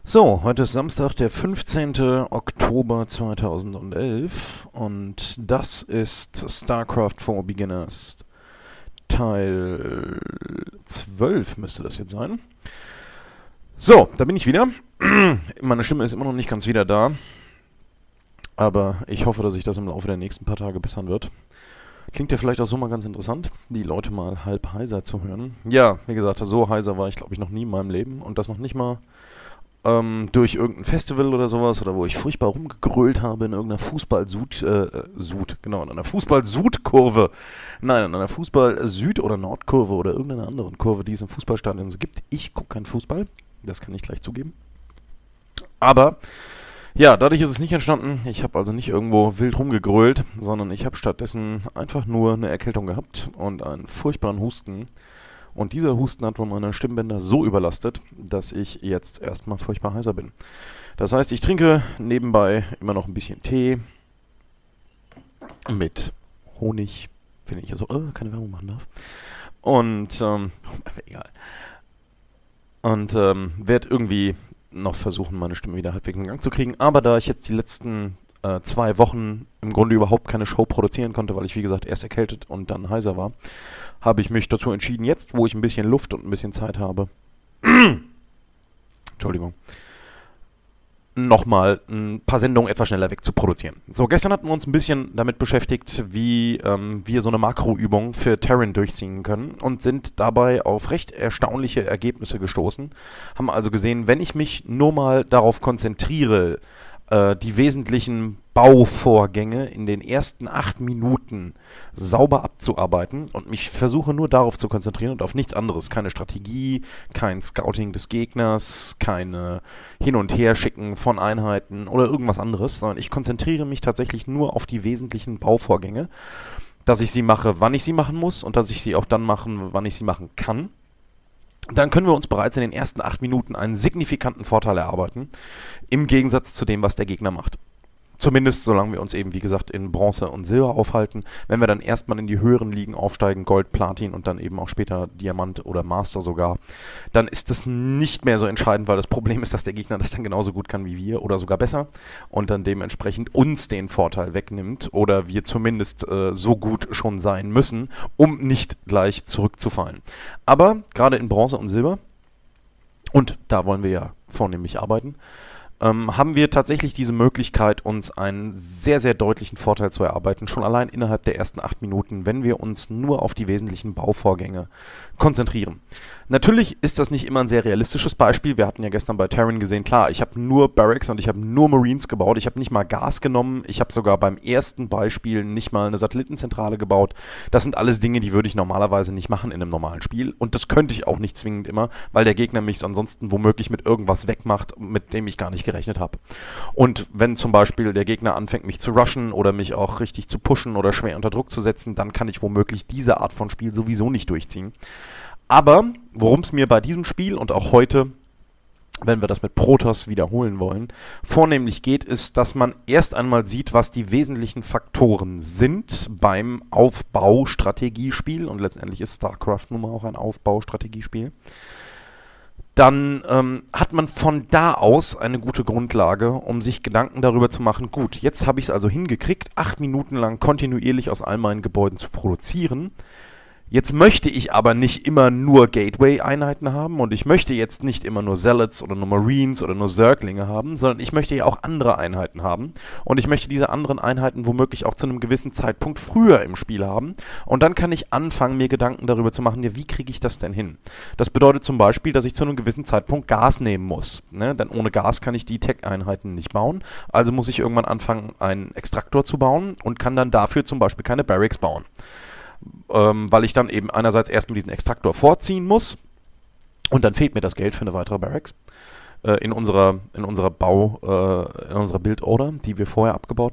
So, heute ist Samstag, der 15. Oktober 2011 und das ist StarCraft for Beginners Teil 12 müsste das jetzt sein. So, da bin ich wieder. Meine Stimme ist immer noch nicht ganz wieder da, aber ich hoffe, dass sich das im Laufe der nächsten paar Tage bessern wird. Klingt ja vielleicht auch so mal ganz interessant, die Leute mal halb heiser zu hören. Ja, wie gesagt, so heiser war ich glaube ich noch nie in meinem Leben und das noch nicht mal durch irgendein Festival oder sowas oder wo ich furchtbar rumgegrölt habe in irgendeiner genau, in einer Fußball-Süd-Kurve. Nein, in einer Fußball-Süd- oder Nordkurve oder irgendeiner anderen Kurve, die es im Fußballstadion so gibt. Ich gucke keinen Fußball, das kann ich gleich zugeben. Aber ja, dadurch ist es nicht entstanden. Ich habe also nicht irgendwo wild rumgegrölt, sondern ich habe stattdessen einfach nur eine Erkältung gehabt und einen furchtbaren Husten. Und dieser Husten hat wohl meine Stimmbänder so überlastet, dass ich jetzt erstmal furchtbar heiser bin. Das heißt, ich trinke nebenbei immer noch ein bisschen Tee mit Honig, wenn ich also keine Werbung machen darf. Und, egal. Und werde irgendwie noch versuchen, meine Stimme wieder halbwegs in Gang zu kriegen. Aber da ich jetzt die letzten 2 Wochen im Grunde überhaupt keine Show produzieren konnte, weil ich, wie gesagt, erst erkältet und dann heiser war, habe ich mich dazu entschieden, jetzt, wo ich ein bisschen Luft und ein bisschen Zeit habe, Entschuldigung, nochmal ein paar Sendungen etwas schneller wegzuproduzieren. So, gestern hatten wir uns ein bisschen damit beschäftigt, wie wir so eine Makroübung für Terran durchziehen können und sind dabei auf recht erstaunliche Ergebnisse gestoßen. Haben also gesehen, wenn ich mich nur mal darauf konzentriere, die wesentlichen Bauvorgänge in den ersten 8 Minuten sauber abzuarbeiten und mich versuche nur darauf zu konzentrieren und auf nichts anderes. Keine Strategie, kein Scouting des Gegners, keine Hin- und Herschicken von Einheiten oder irgendwas anderes, sondern ich konzentriere mich tatsächlich nur auf die wesentlichen Bauvorgänge, dass ich sie mache, wann ich sie machen muss und dass ich sie auch dann mache, wann ich sie machen kann. Dann können wir uns bereits in den ersten 8 Minuten einen signifikanten Vorteil erarbeiten, im Gegensatz zu dem, was der Gegner macht. Zumindest solange wir uns eben, wie gesagt, in Bronze und Silber aufhalten. Wenn wir dann erstmal in die höheren Ligen aufsteigen, Gold, Platin und dann eben auch später Diamant oder Master sogar, dann ist das nicht mehr so entscheidend, weil das Problem ist, dass der Gegner das dann genauso gut kann wie wir oder sogar besser und dann dementsprechend uns den Vorteil wegnimmt oder wir zumindest so gut schon sein müssen, um nicht gleich zurückzufallen. Aber gerade in Bronze und Silber, und da wollen wir ja vornehmlich arbeiten, haben wir tatsächlich diese Möglichkeit, uns einen sehr, sehr deutlichen Vorteil zu erarbeiten, schon allein innerhalb der ersten 8 Minuten, wenn wir uns nur auf die wesentlichen Bauvorgänge konzentrieren. Natürlich ist das nicht immer ein sehr realistisches Beispiel. Wir hatten ja gestern bei Terran gesehen, klar, ich habe nur Barracks und ich habe nur Marines gebaut. Ich habe nicht mal Gas genommen. Ich habe sogar beim ersten Beispiel nicht mal eine Satellitenzentrale gebaut. Das sind alles Dinge, die würde ich normalerweise nicht machen in einem normalen Spiel. Und das könnte ich auch nicht zwingend immer, weil der Gegner mich ansonsten womöglich mit irgendwas wegmacht, mit dem ich gar nicht gerechnet habe. Und wenn zum Beispiel der Gegner anfängt, mich zu rushen oder mich auch richtig zu pushen oder schwer unter Druck zu setzen, dann kann ich womöglich diese Art von Spiel sowieso nicht durchziehen. Aber worum es mir bei diesem Spiel und auch heute, wenn wir das mit Protoss wiederholen wollen, vornehmlich geht, ist, dass man erst einmal sieht, was die wesentlichen Faktoren sind beim Aufbaustrategiespiel. Und letztendlich ist StarCraft nun mal auch ein Aufbaustrategiespiel. Dann hat man von da aus eine gute Grundlage, um sich Gedanken darüber zu machen, gut, jetzt habe ich es also hingekriegt, 8 Minuten lang kontinuierlich aus all meinen Gebäuden zu produzieren. Jetzt möchte ich aber nicht immer nur Gateway-Einheiten haben und ich möchte jetzt nicht immer nur Zealots oder nur Marines oder nur Zerglinge haben, sondern ich möchte ja auch andere Einheiten haben und ich möchte diese anderen Einheiten womöglich auch zu einem gewissen Zeitpunkt früher im Spiel haben und dann kann ich anfangen, mir Gedanken darüber zu machen, ja, wie kriege ich das denn hin? Das bedeutet zum Beispiel, dass ich zu einem gewissen Zeitpunkt Gas nehmen muss, ne? Denn ohne Gas kann ich die Tech-Einheiten nicht bauen, also muss ich irgendwann anfangen, einen Extraktor zu bauen und kann dann dafür zum Beispiel keine Barracks bauen. Weil ich dann eben einerseits erstmal diesen Extraktor vorziehen muss und dann fehlt mir das Geld für eine weitere Barracks in unserer Bildorder, die wir vorher abgebaut haben.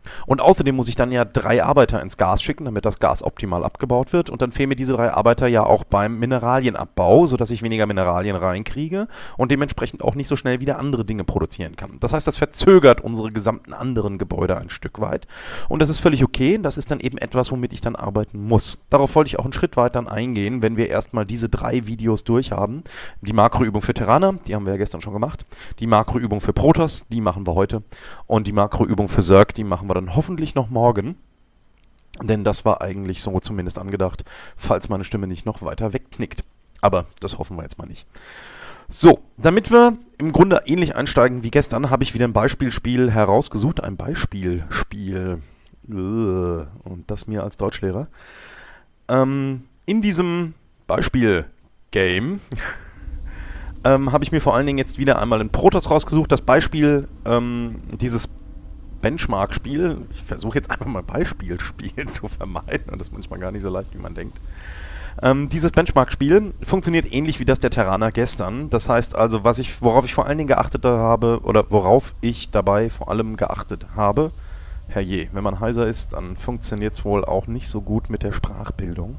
Und außerdem muss ich dann ja 3 Arbeiter ins Gas schicken, damit das Gas optimal abgebaut wird. Und dann fehlen mir diese 3 Arbeiter ja auch beim Mineralienabbau, sodass ich weniger Mineralien reinkriege und dementsprechend auch nicht so schnell wieder andere Dinge produzieren kann. Das heißt, das verzögert unsere gesamten anderen Gebäude ein Stück weit. Und das ist völlig okay. Das ist dann eben etwas, womit ich dann arbeiten muss. Darauf wollte ich auch einen Schritt weit dann eingehen, wenn wir erstmal diese 3 Videos durch haben. Die Makroübung für Terraner, die haben wir ja gestern schon gemacht. Die Makroübung für Protoss, die machen wir heute. Und die Makroübung für Zerg, die machen wir dann hoffentlich noch morgen. Denn das war eigentlich so zumindest angedacht, falls meine Stimme nicht noch weiter wegknickt. Aber das hoffen wir jetzt mal nicht. So, damit wir im Grunde ähnlich einsteigen wie gestern, habe ich wieder ein Beispielspiel herausgesucht. Ein Beispielspiel. Und das mir als Deutschlehrer. In diesem Beispiel-Game habe ich mir vor allen Dingen jetzt wieder einmal einen Protoss rausgesucht. Das Beispiel, dieses Benchmark-Spiel, ich versuche jetzt einfach mal Beispielspielen zu vermeiden und das ist manchmal gar nicht so leicht, wie man denkt. Dieses Benchmark-Spiel funktioniert ähnlich wie das der Terraner gestern. Das heißt also, worauf ich vor allen Dingen geachtet habe, oder worauf ich dabei vor allem geachtet habe, herrje, wenn man heiser ist, dann funktioniert es wohl auch nicht so gut mit der Sprachbildung.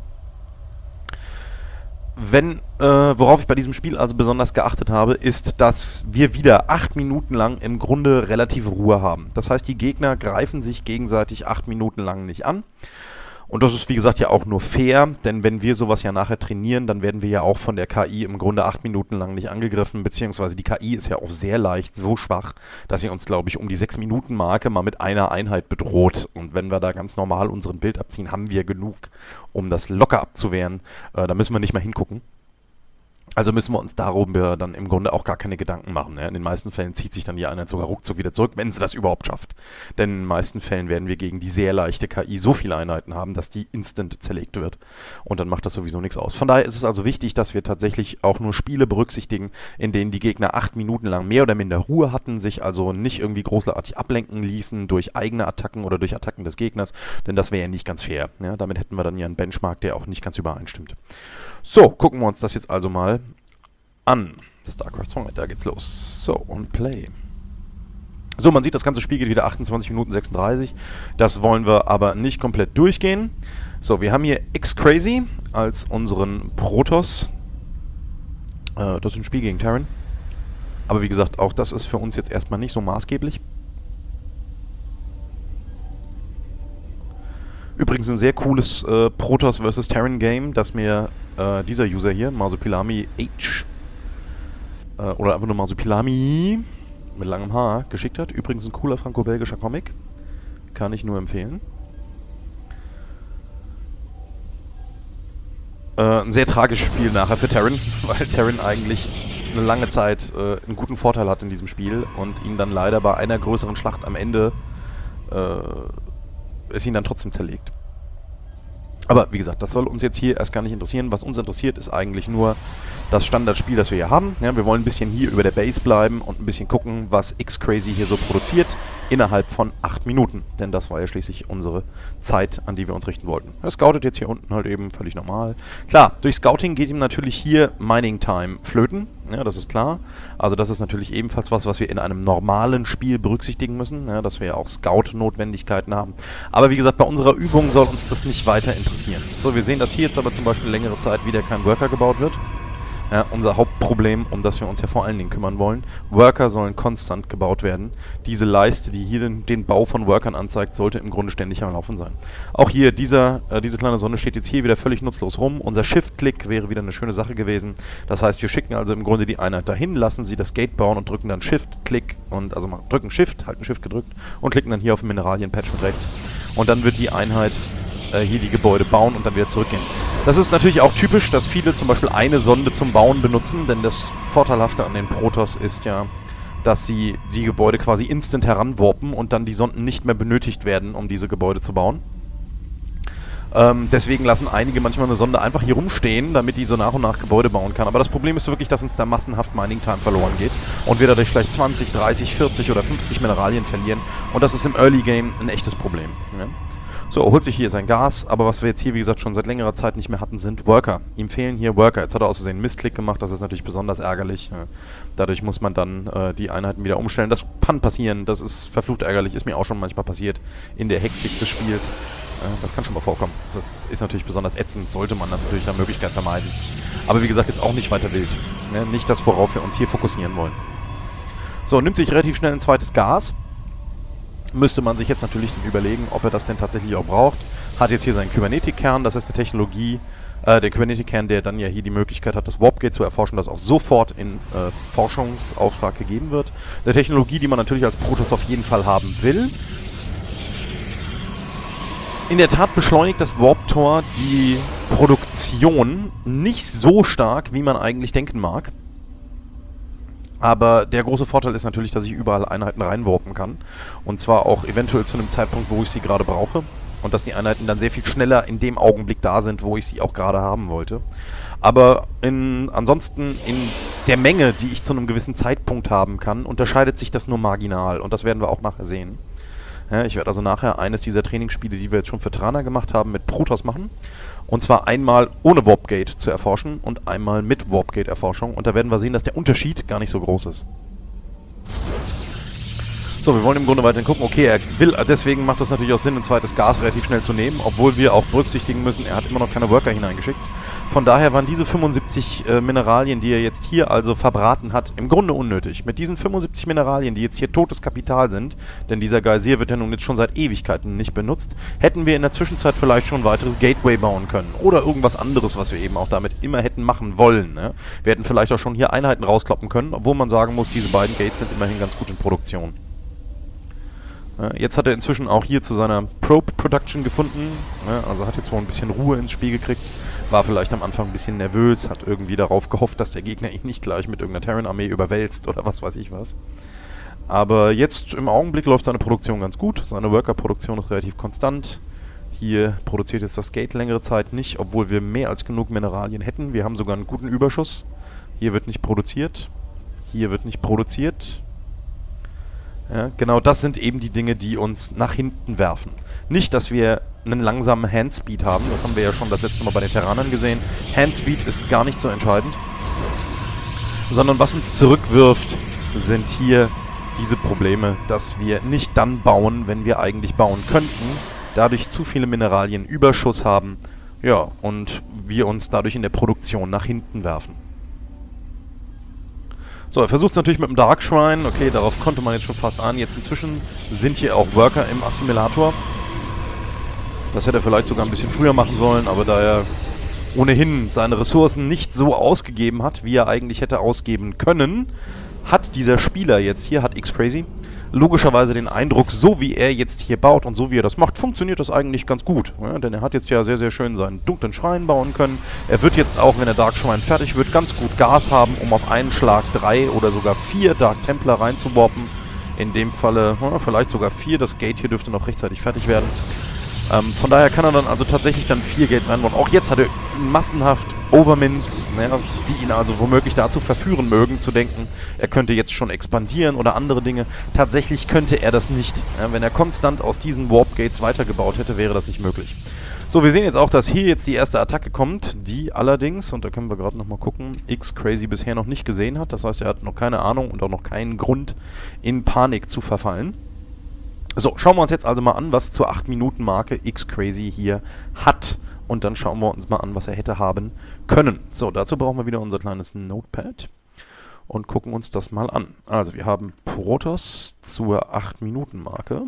Worauf ich bei diesem Spiel also besonders geachtet habe, ist, dass wir wieder 8 Minuten lang im Grunde relative Ruhe haben. Das heißt, die Gegner greifen sich gegenseitig 8 Minuten lang nicht an. Und das ist, wie gesagt, ja auch nur fair, denn wenn wir sowas ja nachher trainieren, dann werden wir ja auch von der KI im Grunde 8 Minuten lang nicht angegriffen, beziehungsweise die KI ist ja auch sehr leicht so schwach, dass sie uns, glaube ich, um die 6-Minuten-Marke mal mit einer Einheit bedroht. Und wenn wir da ganz normal unseren Bild abziehen, haben wir genug, um das locker abzuwehren. Da müssen wir nicht mal hingucken. Also müssen wir uns darüber dann im Grunde auch gar keine Gedanken machen. Ne? In den meisten Fällen zieht sich dann die Einheit sogar ruckzuck wieder zurück, wenn sie das überhaupt schafft. Denn in den meisten Fällen werden wir gegen die sehr leichte KI so viele Einheiten haben, dass die instant zerlegt wird. Und dann macht das sowieso nichts aus. Von daher ist es also wichtig, dass wir tatsächlich auch nur Spiele berücksichtigen, in denen die Gegner 8 Minuten lang mehr oder minder Ruhe hatten, sich also nicht irgendwie großartig ablenken ließen durch eigene Attacken oder durch Attacken des Gegners. Denn das wäre ja nicht ganz fair. Ja? Damit hätten wir dann ja einen Benchmark, der auch nicht ganz übereinstimmt. So, gucken wir uns das jetzt also mal an. StarCraft 2, da geht's los. So, und Play. So, man sieht, das ganze Spiel geht wieder 28 Minuten 36. Das wollen wir aber nicht komplett durchgehen. So, wir haben hier X-Crazy als unseren Protoss. Das ist ein Spiel gegen Terran. Aber wie gesagt, auch das ist für uns jetzt erstmal nicht so maßgeblich. Übrigens ein sehr cooles Protoss vs. Terran Game, das mir dieser User hier, Masupilami H, oder einfach nur Masupilami mit langem Haar geschickt hat. Übrigens ein cooler franco-belgischer Comic. Kann ich nur empfehlen. Ein sehr tragisches Spiel nachher für Terran, weil Terran eigentlich eine lange Zeit einen guten Vorteil hat in diesem Spiel und ihn dann leider bei einer größeren Schlacht am Ende es ihn dann trotzdem zerlegt. Aber wie gesagt, das soll uns jetzt hier erst gar nicht interessieren. Was uns interessiert, ist eigentlich nur das Standardspiel, das wir hier haben. Ja, wir wollen ein bisschen hier über der Base bleiben und ein bisschen gucken, was X-Crazy hier so produziert innerhalb von 8 Minuten. Denn das war ja schließlich unsere Zeit, an die wir uns richten wollten. Er scoutet jetzt hier unten halt eben völlig normal. Klar, durch Scouting geht ihm natürlich hier Mining Time flöten. Ja, das ist klar. Also das ist natürlich ebenfalls was wir in einem normalen Spiel berücksichtigen müssen, ja, dass wir ja auch Scout-Notwendigkeiten haben. Aber wie gesagt, bei unserer Übung soll uns das nicht weiter interessieren. So, wir sehen, dass hier jetzt aber zum Beispiel längere Zeit wieder kein Worker gebaut wird. Ja, unser Hauptproblem, um das wir uns ja vor allen Dingen kümmern wollen. Worker sollen konstant gebaut werden. Diese Leiste, die hier den Bau von Workern anzeigt, sollte im Grunde ständig am Laufen sein. Auch hier, diese kleine Sonne steht jetzt hier wieder völlig nutzlos rum. Unser Shift-Klick wäre wieder eine schöne Sache gewesen. Das heißt, wir schicken also im Grunde die Einheit dahin, lassen sie das Gate bauen und drücken dann Shift-Klick und also mal drücken Shift, halten Shift gedrückt und klicken dann hier auf den Mineralien-Patch mit rechts. Und dann wird die Einheit hier die Gebäude bauen und dann wieder zurückgehen. Das ist natürlich auch typisch, dass viele zum Beispiel eine Sonde zum Bauen benutzen, denn das Vorteilhafte an den Protoss ist ja, dass sie die Gebäude quasi instant heranwarpen und dann die Sonden nicht mehr benötigt werden, um diese Gebäude zu bauen. Deswegen lassen einige manchmal eine Sonde einfach hier rumstehen, damit die so nach und nach Gebäude bauen kann. Aber das Problem ist wirklich, dass uns da massenhaft Mining Time verloren geht und wir dadurch vielleicht 20, 30, 40 oder 50 Mineralien verlieren. Und das ist im Early Game ein echtes Problem. Ja? So, er holt sich hier sein Gas, aber was wir jetzt hier, wie gesagt, schon seit längerer Zeit nicht mehr hatten, sind Worker. Ihm fehlen hier Worker. Jetzt hat er aus Versehen einen Missklick gemacht, das ist natürlich besonders ärgerlich. Dadurch muss man dann die Einheiten wieder umstellen. Das kann passieren, das ist verflucht ärgerlich, ist mir auch schon manchmal passiert in der Hektik des Spiels. Das kann schon mal vorkommen. Das ist natürlich besonders ätzend, sollte man das natürlich nach Möglichkeit vermeiden. Aber wie gesagt, jetzt auch nicht weiter wild. Nicht das, worauf wir uns hier fokussieren wollen. So, nimmt sich relativ schnell ein zweites Gas. Müsste man sich jetzt natürlich dann überlegen, ob er das denn tatsächlich auch braucht. Hat jetzt hier seinen Kybernetik-Kern, das ist eine Technologie, der Kybernetik-Kern, der dann ja hier die Möglichkeit hat, das Warp-Gate zu erforschen, das auch sofort in Forschungsauftrag gegeben wird. Eine Technologie, die man natürlich als Protoss auf jeden Fall haben will. In der Tat beschleunigt das Warp-Tor die Produktion nicht so stark, wie man eigentlich denken mag. Aber der große Vorteil ist natürlich, dass ich überall Einheiten reinwarpen kann. Und zwar auch eventuell zu einem Zeitpunkt, wo ich sie gerade brauche. Und dass die Einheiten dann sehr viel schneller in dem Augenblick da sind, wo ich sie auch gerade haben wollte. Aber ansonsten in der Menge, die ich zu einem gewissen Zeitpunkt haben kann, unterscheidet sich das nur marginal. Und das werden wir auch nachher sehen. Ja, ich werde also nachher eines dieser Trainingsspiele, die wir jetzt schon für Trana gemacht haben, mit Protoss machen. Und zwar einmal ohne Warp-Gate zu erforschen und einmal mit Warp-Gate-Erforschung. Und da werden wir sehen, dass der Unterschied gar nicht so groß ist. So, wir wollen im Grunde weiterhin gucken. Okay, er will, deswegen macht es natürlich auch Sinn, ein zweites Gas relativ schnell zu nehmen. Obwohl wir auch berücksichtigen müssen, er hat immer noch keine Worker hineingeschickt. Von daher waren diese 75 Mineralien, die er jetzt hier also verbraten hat, im Grunde unnötig. Mit diesen 75 Mineralien, die jetzt hier totes Kapital sind, denn dieser Geysir wird ja nun jetzt schon seit Ewigkeiten nicht benutzt, hätten wir in der Zwischenzeit vielleicht schon ein weiteres Gateway bauen können. Oder irgendwas anderes, was wir eben auch damit immer hätten machen wollen. Ne? Wir hätten vielleicht auch schon hier Einheiten rauskloppen können, obwohl man sagen muss, diese beiden Gates sind immerhin ganz gut in Produktion. Jetzt hat er inzwischen auch hier zu seiner Probe Production gefunden, also hat jetzt wohl ein bisschen Ruhe ins Spiel gekriegt, war vielleicht am Anfang ein bisschen nervös, hat irgendwie darauf gehofft, dass der Gegner ihn nicht gleich mit irgendeiner Terran-Armee überwälzt oder was weiß ich was. Aber jetzt im Augenblick läuft seine Produktion ganz gut, seine Worker-Produktion ist relativ konstant. Hier produziert jetzt das Gate längere Zeit nicht, obwohl wir mehr als genug Mineralien hätten. Wir haben sogar einen guten Überschuss. Hier wird nicht produziert, hier wird nicht produziert. Ja, genau das sind eben die Dinge, die uns nach hinten werfen. Nicht, dass wir einen langsamen Handspeed haben, das haben wir ja schon das letzte Mal bei den Terranern gesehen. Handspeed ist gar nicht so entscheidend. Sondern was uns zurückwirft, sind hier diese Probleme, dass wir nicht dann bauen, wenn wir eigentlich bauen könnten, dadurch zu viele Mineralien Überschuss haben, ja, und wir uns dadurch in der Produktion nach hinten werfen. So, er versucht es natürlich mit dem Dark Shrine. Okay, darauf konnte man jetzt schon fast ahnen. Jetzt inzwischen sind hier auch Worker im Assimilator. Das hätte er vielleicht sogar ein bisschen früher machen sollen, aber da er ohnehin seine Ressourcen nicht so ausgegeben hat, wie er eigentlich hätte ausgeben können, hat dieser Spieler jetzt hier, hat X-Crazy, logischerweise den Eindruck, so wie er jetzt hier baut und so wie er das macht, funktioniert das eigentlich ganz gut. Ja, denn er hat jetzt ja sehr, sehr schön seinen dunklen Schrein bauen können. Er wird jetzt auch, wenn der Dark Shrine fertig wird, ganz gut Gas haben, um auf einen Schlag 3 oder sogar 4 Dark Templar reinzuwarpen. In dem Falle, vielleicht sogar 4. Das Gate hier dürfte noch rechtzeitig fertig werden. Von daher kann er dann also tatsächlich dann 4 Gates einbauen. Auch jetzt hat er massenhaft Overmints, die ihn also womöglich dazu verführen mögen, zu denken, er könnte jetzt schon expandieren oder andere Dinge. Tatsächlich könnte er das nicht. Wenn er konstant aus diesen Warp Gates weitergebaut hätte, wäre das nicht möglich. So, wir sehen jetzt auch, dass hier jetzt die erste Attacke kommt, die allerdings, und da können wir gerade nochmal gucken, X-Crazy bisher noch nicht gesehen hat. Das heißt, er hat noch keine Ahnung und auch noch keinen Grund, in Panik zu verfallen. So, schauen wir uns jetzt also mal an, was zur 8-Minuten-Marke X-Crazy hier hat. Und dann schauen wir uns mal an, was er hätte haben können. So, dazu brauchen wir wieder unser kleines Notepad und gucken uns das mal an. Also, wir haben Protoss zur 8-Minuten-Marke.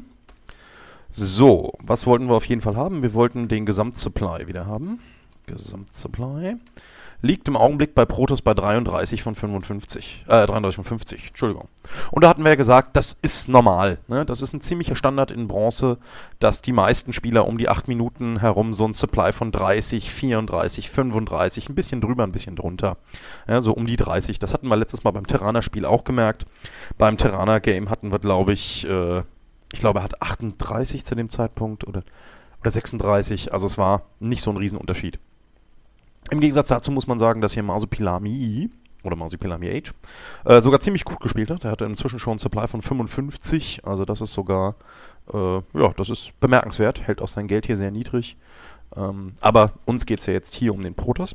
So, was wollten wir auf jeden Fall haben? Wir wollten den Gesamtsupply wieder haben. Gesamtsupply liegt im Augenblick bei Protoss bei 33 von 55. 33 von 50, Entschuldigung. Und da hatten wir ja gesagt, das ist normal. Ne? Das ist ein ziemlicher Standard in Bronze, dass die meisten Spieler um die 8 Minuten herum so ein Supply von 30, 34, 35, ein bisschen drüber, ein bisschen drunter. Ja, so um die 30. Das hatten wir letztes Mal beim Terraner-Spiel auch gemerkt. Beim Terraner-Game hatten wir, glaube ich glaube, er hat 38 zu dem Zeitpunkt oder 36. Also es war nicht so ein Riesenunterschied. Im Gegensatz dazu muss man sagen, dass hier Masupilami oder Marsupilami Age, sogar ziemlich gut gespielt hat. Er hatte inzwischen schon einen Supply von 55, also das ist sogar, ja, das ist bemerkenswert, hält auch sein Geld hier sehr niedrig. Aber uns geht es ja jetzt hier um den Protoss.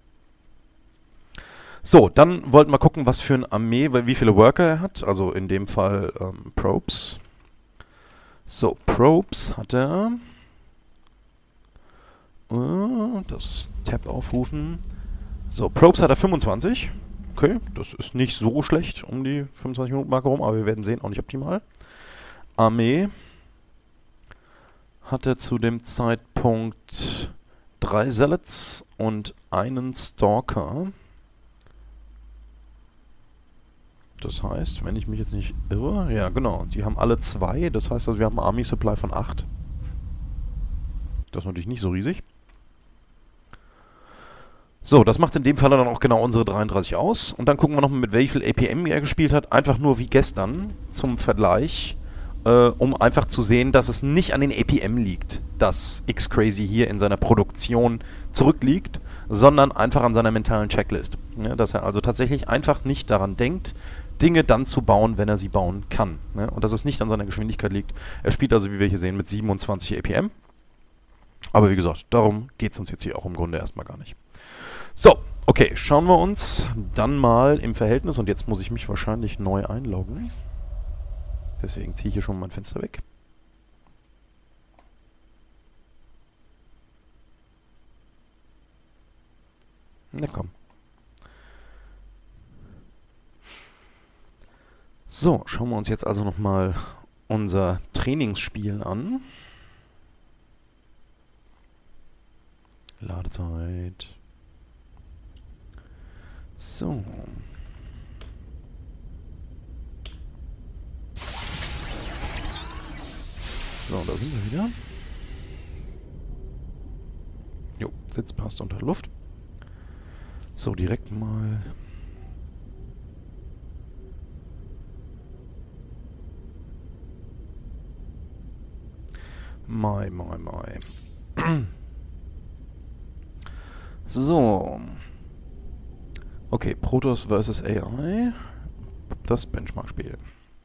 So, dann wollten wir gucken, was für eine Armee, wie viele Worker er hat, also in dem Fall Probes. So, Probes hat er. Das Tab aufrufen. So, Probes hat er 25. Okay, das ist nicht so schlecht um die 25-Minuten-Marke rum, aber wir werden sehen, auch nicht optimal. Armee hat er zu dem Zeitpunkt 3 Zealots und einen Stalker. Das heißt, wenn ich mich jetzt nicht irre, ja genau, die haben alle 2, das heißt also wir haben einen Army Supply von 8. Das ist natürlich nicht so riesig. So, das macht in dem Fall dann auch genau unsere 33 aus. Und dann gucken wir nochmal, mit wie viel APM er gespielt hat. Einfach nur wie gestern zum Vergleich, um einfach zu sehen, dass es nicht an den APM liegt, dass X-Crazy hier in seiner Produktion zurückliegt, sondern einfach an seiner mentalen Checklist. Ja, dass er also tatsächlich einfach nicht daran denkt, Dinge dann zu bauen, wenn er sie bauen kann. Ja, und dass es nicht an seiner Geschwindigkeit liegt. Er spielt also, wie wir hier sehen, mit 27 APM. Aber wie gesagt, darum geht es uns jetzt hier auch im Grunde erstmal gar nicht. So, okay, schauen wir uns dann mal im Verhältnis, und jetzt muss ich mich wahrscheinlich neu einloggen. Deswegen ziehe ich hier schon mein Fenster weg. Na komm. So, schauen wir uns jetzt also nochmal unser Trainingsspiel an. Ladezeit. So. So, da sind wir wieder. Jo, Sitz passt unter Luft. So, direkt mal. Mai. So. Okay, Protoss vs. AI. Das Benchmark-Spiel.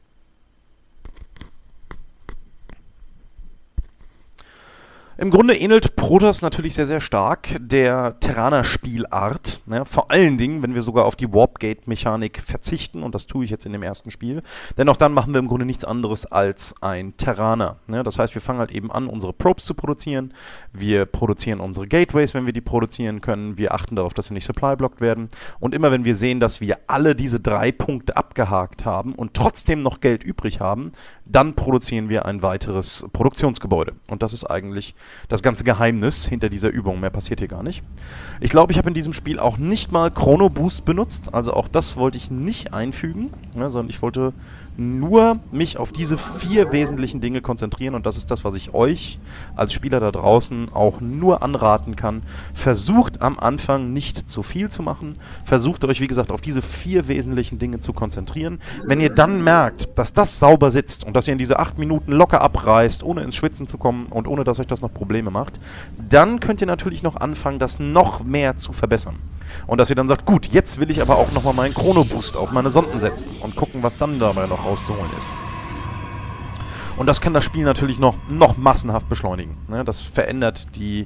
Im Grunde ähnelt Protoss natürlich sehr, sehr stark der Terraner-Spielart. Ja, vor allen Dingen, wenn wir sogar auf die Warp-Gate-Mechanik verzichten, und das tue ich jetzt in dem ersten Spiel. Denn auch dann machen wir im Grunde nichts anderes als ein Terraner. Ja, das heißt, wir fangen halt eben an, unsere Probes zu produzieren. Wir produzieren unsere Gateways, wenn wir die produzieren können. Wir achten darauf, dass sie nicht supply-blockt werden. Und immer wenn wir sehen, dass wir alle diese 3 Punkte abgehakt haben und trotzdem noch Geld übrig haben, dann produzieren wir ein weiteres Produktionsgebäude. Und das ist eigentlich das ganze Geheimnis hinter dieser Übung. Mehr passiert hier gar nicht. Ich glaube, ich habe in diesem Spiel auch nicht mal Chrono Boost benutzt. Also auch das wollte ich nicht einfügen, ja, sondern ich wollte nur mich auf diese 4 wesentlichen Dinge konzentrieren. Und das ist das, was ich euch als Spieler da draußen auch nur anraten kann. Versucht am Anfang nicht zu viel zu machen. Versucht euch, wie gesagt, auf diese 4 wesentlichen Dinge zu konzentrieren. Wenn ihr dann merkt, dass das sauber sitzt und dass ihr in diese 8 Minuten locker abreißt, ohne ins Schwitzen zu kommen und ohne, dass euch das noch Probleme macht, dann könnt ihr natürlich noch anfangen, das noch mehr zu verbessern. Und dass ihr dann sagt, gut, jetzt will ich aber auch nochmal meinen Chrono-Boost auf meine Sonden setzen und gucken, was dann dabei noch rauszuholen ist. Und das kann das Spiel natürlich noch massenhaft beschleunigen. Ne? Das verändert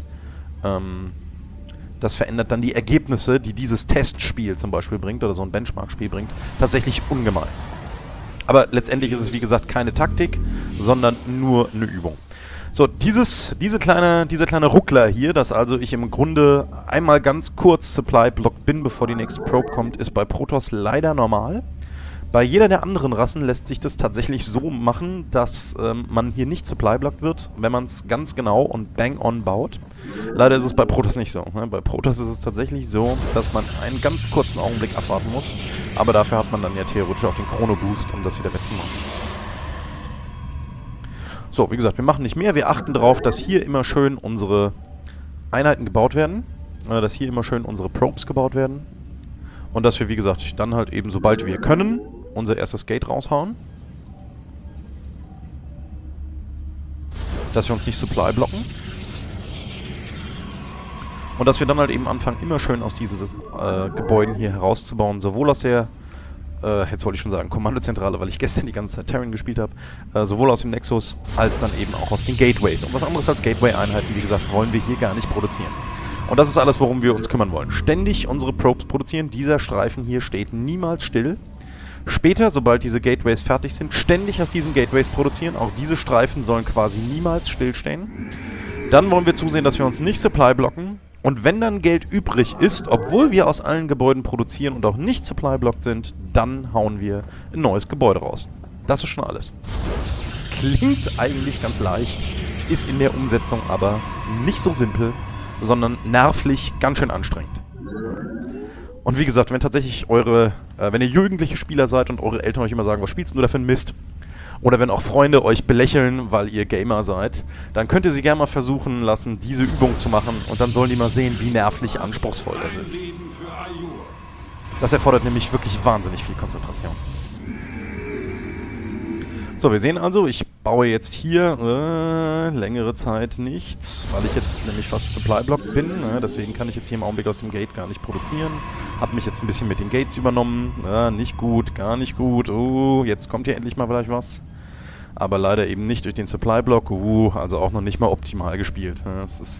dann die Ergebnisse, die dieses Testspiel zum Beispiel bringt, oder so ein Benchmark-Spiel bringt, tatsächlich ungemein. Aber letztendlich ist es, wie gesagt, keine Taktik, sondern nur eine Übung. So, diese kleine Ruckler hier, dass also ich im Grunde einmal ganz kurz supply-blockt bin, bevor die nächste Probe kommt, ist bei Protoss leider normal. Bei jeder der anderen Rassen lässt sich das tatsächlich so machen, dass man hier nicht supply-blockt wird, wenn man es ganz genau und bang-on baut. Leider ist es bei Protoss nicht so. Ne? Bei Protoss ist es tatsächlich so, dass man einen ganz kurzen Augenblick abwarten muss. Aber dafür hat man dann ja theoretisch auch den Chrono-Boost, um das wieder wegzumachen. So, wie gesagt, wir machen nicht mehr. Wir achten darauf, dass hier immer schön unsere Einheiten gebaut werden. Dass hier immer schön unsere Probes gebaut werden. Und dass wir, wie gesagt, dann halt eben, sobald wir können, unser erstes Gate raushauen. Dass wir uns nicht supply blocken. Und dass wir dann halt eben anfangen, immer schön aus diesen Gebäuden hier herauszubauen, sowohl aus der, jetzt wollte ich schon sagen, Kommandozentrale, weil ich gestern die ganze Zeit Terran gespielt habe, sowohl aus dem Nexus, als dann eben auch aus den Gateways. Und was anderes als Gateway-Einheiten, wie gesagt, wollen wir hier gar nicht produzieren. Und das ist alles, worum wir uns kümmern wollen. Ständig unsere Probes produzieren. Dieser Streifen hier steht niemals still. Später, sobald diese Gateways fertig sind, ständig aus diesen Gateways produzieren. Auch diese Streifen sollen quasi niemals stillstehen. Dann wollen wir zusehen, dass wir uns nicht Supply blocken. Und wenn dann Geld übrig ist, obwohl wir aus allen Gebäuden produzieren und auch nicht Supply blockt sind, dann hauen wir ein neues Gebäude raus. Das ist schon alles. Klingt eigentlich ganz leicht, ist in der Umsetzung aber nicht so simpel, sondern nervlich ganz schön anstrengend. Und wie gesagt, wenn tatsächlich wenn ihr jugendliche Spieler seid und eure Eltern euch immer sagen, was spielst du da für einen Mist? Oder wenn auch Freunde euch belächeln, weil ihr Gamer seid, dann könnt ihr sie gerne mal versuchen lassen, diese Übung zu machen. Und dann sollen die mal sehen, wie nervlich anspruchsvoll das ist. Das erfordert nämlich wirklich wahnsinnig viel Konzentration. So, wir sehen also, ich baue jetzt hier längere Zeit nichts, weil ich jetzt nämlich fast Supply-Block bin. Deswegen kann ich jetzt hier im Augenblick aus dem Gate gar nicht produzieren. Hab mich jetzt ein bisschen mit den Gates übernommen. Nicht gut, gar nicht gut. Jetzt kommt hier endlich mal vielleicht was. Aber leider eben nicht durch den Supply-Block. Also auch noch nicht mal optimal gespielt. Das ist...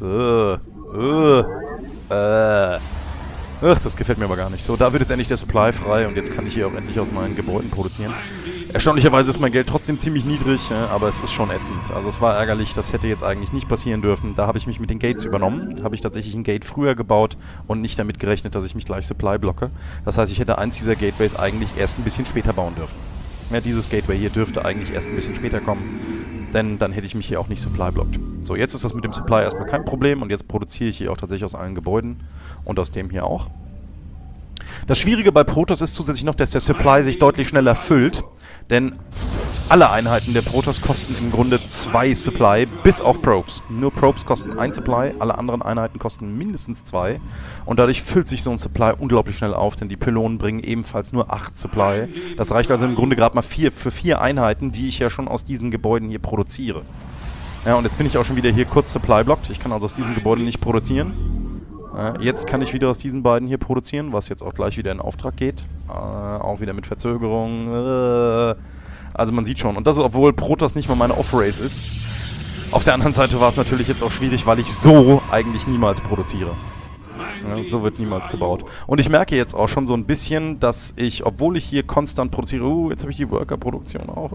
das gefällt mir aber gar nicht. So, da wird jetzt endlich der Supply frei und jetzt kann ich hier auch endlich aus meinen Gebäuden produzieren. Erstaunlicherweise ist mein Geld trotzdem ziemlich niedrig, aber es ist schon ätzend. Also es war ärgerlich, das hätte jetzt eigentlich nicht passieren dürfen. Da habe ich mich mit den Gates übernommen. Habe ich tatsächlich ein Gate früher gebaut und nicht damit gerechnet, dass ich mich gleich Supply blocke. Das heißt, ich hätte eins dieser Gateways eigentlich erst ein bisschen später bauen dürfen. Ja, dieses Gateway hier dürfte eigentlich erst ein bisschen später kommen, denn dann hätte ich mich hier auch nicht Supply blockt. So, jetzt ist das mit dem Supply erstmal kein Problem und jetzt produziere ich hier auch tatsächlich aus allen Gebäuden und aus dem hier auch. Das Schwierige bei Protoss ist zusätzlich noch, dass der Supply sich deutlich schneller füllt, denn alle Einheiten der Protoss kosten im Grunde 2 Supply, bis auf Probes. Nur Probes kosten 1 Supply, alle anderen Einheiten kosten mindestens 2 und dadurch füllt sich so ein Supply unglaublich schnell auf, denn die Pylonen bringen ebenfalls nur 8 Supply. Das reicht also im Grunde gerade mal für 4 Einheiten, die ich ja schon aus diesen Gebäuden hier produziere. Ja, und jetzt bin ich auch schon wieder hier kurz Supply blockt, ich kann also aus diesem Gebäude nicht produzieren. Jetzt kann ich wieder aus diesen beiden hier produzieren, was jetzt auch gleich wieder in Auftrag geht. Auch wieder mit Verzögerung. Also man sieht schon. Und das, obwohl Protoss nicht mal meine Off-Race ist. Auf der anderen Seite war es natürlich jetzt auch schwierig, weil ich so eigentlich niemals produziere. Ja, so wird niemals gebaut. Und ich merke jetzt auch schon so ein bisschen, dass ich, obwohl ich hier konstant produziere... jetzt habe ich die Worker-Produktion auch.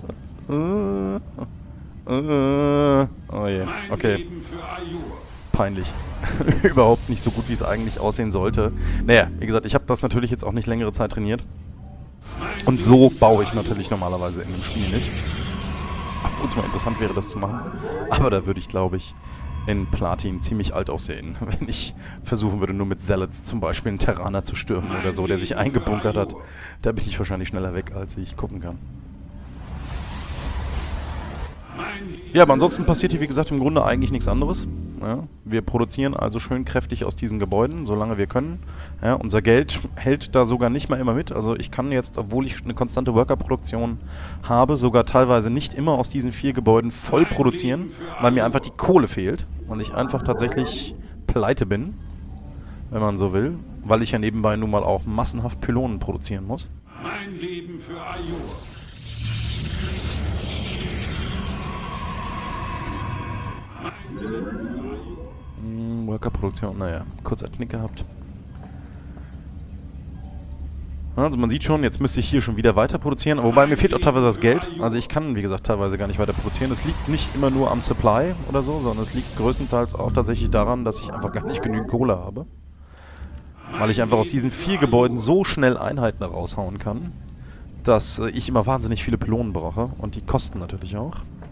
Oh je, okay. Peinlich. Überhaupt nicht so gut, wie es eigentlich aussehen sollte. Naja, wie gesagt, ich habe das natürlich jetzt auch nicht längere Zeit trainiert. Und so baue ich natürlich normalerweise in dem Spiel nicht. Obwohl es mal interessant wäre, das zu machen. Aber da würde ich, glaube ich, in Platin ziemlich alt aussehen, wenn ich versuchen würde, nur mit Zealots zum Beispiel einen Terraner zu stürmen oder so, der sich eingebunkert hat. Da bin ich wahrscheinlich schneller weg, als ich gucken kann. Ja, aber ansonsten passiert hier, wie gesagt, im Grunde eigentlich nichts anderes. Ja, wir produzieren also schön kräftig aus diesen Gebäuden, solange wir können. Ja, unser Geld hält da sogar nicht mal immer mit. Also ich kann jetzt, obwohl ich eine konstante Worker-Produktion habe, sogar teilweise nicht immer aus diesen 4 Gebäuden voll produzieren, weil mir einfach die Kohle fehlt und ich einfach tatsächlich pleite bin, wenn man so will, weil ich ja nebenbei nun mal auch massenhaft Pylonen produzieren muss. Mein Leben für Aiur. Worker-Produktion, naja, kurzer Knick gehabt. Also man sieht schon, jetzt müsste ich hier schon wieder weiter produzieren, wobei mir fehlt auch teilweise das Geld. Also ich kann, wie gesagt, teilweise gar nicht weiter produzieren. Es liegt nicht immer nur am Supply oder so, sondern es liegt größtenteils auch tatsächlich daran, dass ich einfach gar nicht genügend Kohle habe. Weil ich einfach aus diesen 4 Gebäuden so schnell Einheiten raushauen kann, dass ich immer wahnsinnig viele Pylonen brauche und die kosten natürlich auch.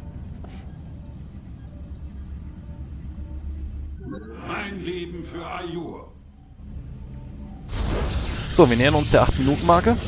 Mein Leben für Aiur. So, wir nähern uns der 8-Minuten-Marke.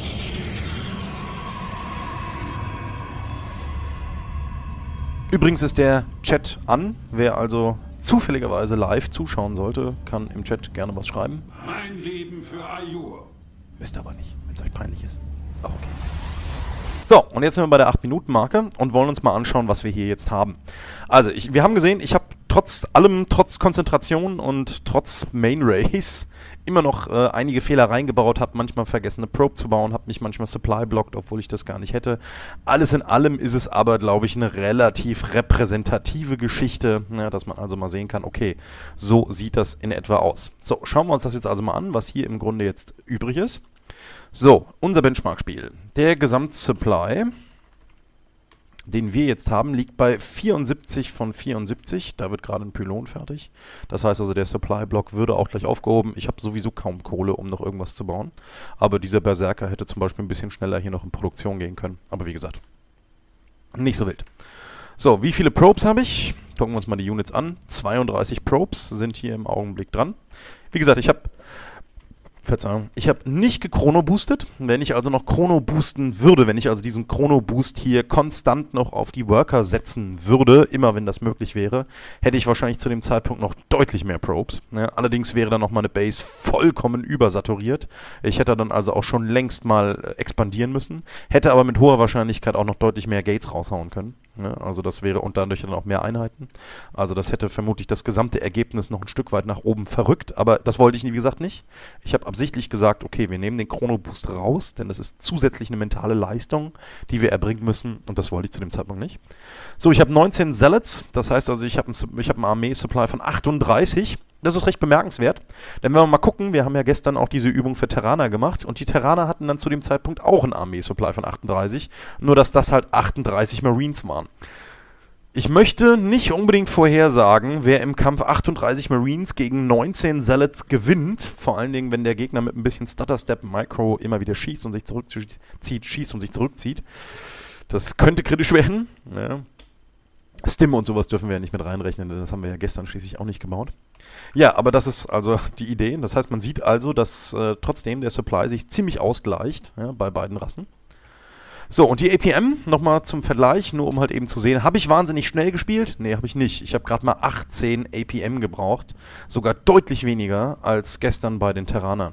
Übrigens ist der Chat an. Wer also zufälligerweise live zuschauen sollte, kann im Chat gerne was schreiben. Mein Leben für Aiur. Müsst aber nicht, wenn es euch peinlich ist. Ist auch okay. So, und jetzt sind wir bei der 8-Minuten-Marke und wollen uns mal anschauen, was wir hier jetzt haben. Also, wir haben gesehen, ich habe trotz allem, trotz Konzentration und trotz Main Race immer noch einige Fehler reingebaut habe, manchmal vergessen eine Probe zu bauen, habe mich manchmal Supply blockt, obwohl ich das gar nicht hätte. Alles in allem ist es aber, glaube ich, eine relativ repräsentative Geschichte, ja, dass man also mal sehen kann, okay, so sieht das in etwa aus. So, schauen wir uns das jetzt also mal an, was hier im Grunde jetzt übrig ist. So, unser Benchmark-Spiel. Der Gesamtsupply, den wir jetzt haben, liegt bei 74 von 74. Da wird gerade ein Pylon fertig. Das heißt also, der Supply-Block würde auch gleich aufgehoben. Ich habe sowieso kaum Kohle, um noch irgendwas zu bauen. Aber dieser Berserker hätte zum Beispiel ein bisschen schneller hier noch in Produktion gehen können. Aber wie gesagt, nicht so wild. So, wie viele Probes habe ich? Gucken wir uns mal die Units an. 32 Probes sind hier im Augenblick dran. Wie gesagt, ich habe nicht gechrono-boostet. Wenn ich also noch chrono-boosten würde, wenn ich also diesen Chrono-Boost hier konstant noch auf die Worker setzen würde, immer wenn das möglich wäre, hätte ich wahrscheinlich zu dem Zeitpunkt noch deutlich mehr Probes. Ja, allerdings wäre dann noch meine Base vollkommen übersaturiert. Ich hätte dann also auch schon längst mal expandieren müssen, hätte aber mit hoher Wahrscheinlichkeit auch noch deutlich mehr Gates raushauen können. Ja, also das wäre, und dadurch dann auch mehr Einheiten. Also das hätte vermutlich das gesamte Ergebnis noch ein Stück weit nach oben verrückt, aber das wollte ich, wie gesagt, nicht. Ich habe absichtlich gesagt, okay, wir nehmen den Chrono-Boost raus, denn das ist zusätzlich eine mentale Leistung, die wir erbringen müssen, und das wollte ich zu dem Zeitpunkt nicht. So, ich habe 19 Zealots, das heißt also, ich habe einen Armee-Supply von 38. Das ist recht bemerkenswert, denn wenn wir mal gucken, wir haben ja gestern auch diese Übung für Terraner gemacht und die Terraner hatten dann zu dem Zeitpunkt auch einen Armee-Supply von 38, nur dass das halt 38 Marines waren. Ich möchte nicht unbedingt vorhersagen, wer im Kampf 38 Marines gegen 19 Zealots gewinnt, vor allen Dingen, wenn der Gegner mit ein bisschen Stutter-Step-Micro immer wieder schießt und sich zurückzieht. Das könnte kritisch werden. Ja. Stimme und sowas dürfen wir ja nicht mit reinrechnen, denn das haben wir ja gestern schließlich auch nicht gebaut. Ja, aber das ist also die Idee. Das heißt, man sieht also, dass trotzdem der Supply sich ziemlich ausgleicht, ja, bei beiden Rassen. So, und die APM, nochmal zum Vergleich, nur um halt eben zu sehen, habe ich wahnsinnig schnell gespielt? Nee, habe ich nicht. Ich habe gerade mal 18 APM gebraucht, sogar deutlich weniger als gestern bei den Terranern.